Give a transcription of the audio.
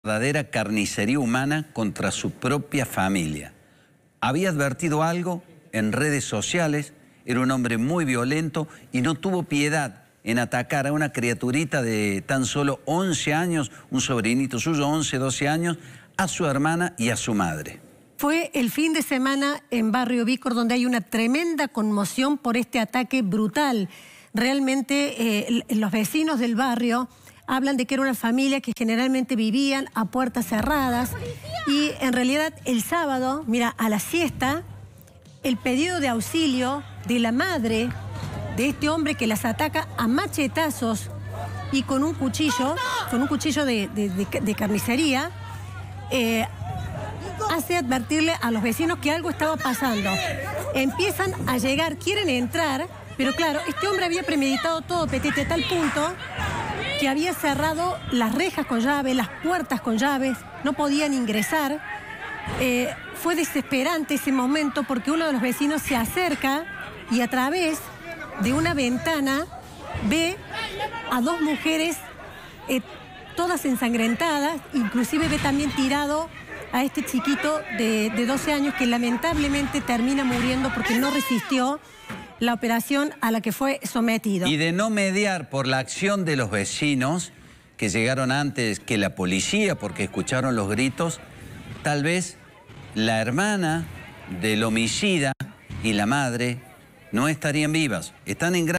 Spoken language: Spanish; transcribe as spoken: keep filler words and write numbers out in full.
Verdadera carnicería humana contra su propia familia. Había advertido algo en redes sociales, era un hombre muy violento y no tuvo piedad en atacar a una criaturita de tan solo once años, un sobrinito suyo, once, doce años, a su hermana y a su madre. Fue el fin de semana en Barrio Vícor, donde hay una tremenda conmoción por este ataque brutal. Realmente eh, los vecinos del barrio hablan de que era una familia que generalmente vivían a puertas cerradas y en realidad el sábado, mira, a la siesta, el pedido de auxilio de la madre de este hombre que las ataca a machetazos y con un cuchillo, con un cuchillo de, de, de, de carnicería, eh, hace advertirle a los vecinos que algo estaba pasando. Empiezan a llegar, quieren entrar, pero claro, este hombre había premeditado todo, Petete, a tal punto que había cerrado las rejas con llave, las puertas con llaves, no podían ingresar. Eh, fue desesperante ese momento porque uno de los vecinos se acerca y a través de una ventana ve a dos mujeres eh, todas ensangrentadas, inclusive ve también tirado a este chiquito de, de doce años que lamentablemente termina muriendo porque no resistió la operación a la que fue sometido. Y de no mediar por la acción de los vecinos, que llegaron antes que la policía porque escucharon los gritos, tal vez la hermana del homicida y la madre no estarían vivas. Están en gran